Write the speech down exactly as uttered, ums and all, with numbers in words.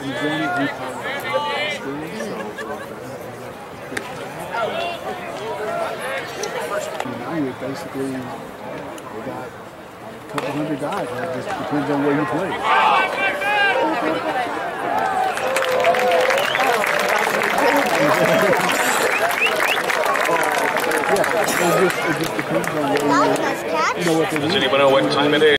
Basically, we got a couple hundred guys. It just depends on where you play. Yeah, it just, it just depends on where you, you know what they do. Does anyone know what time it is?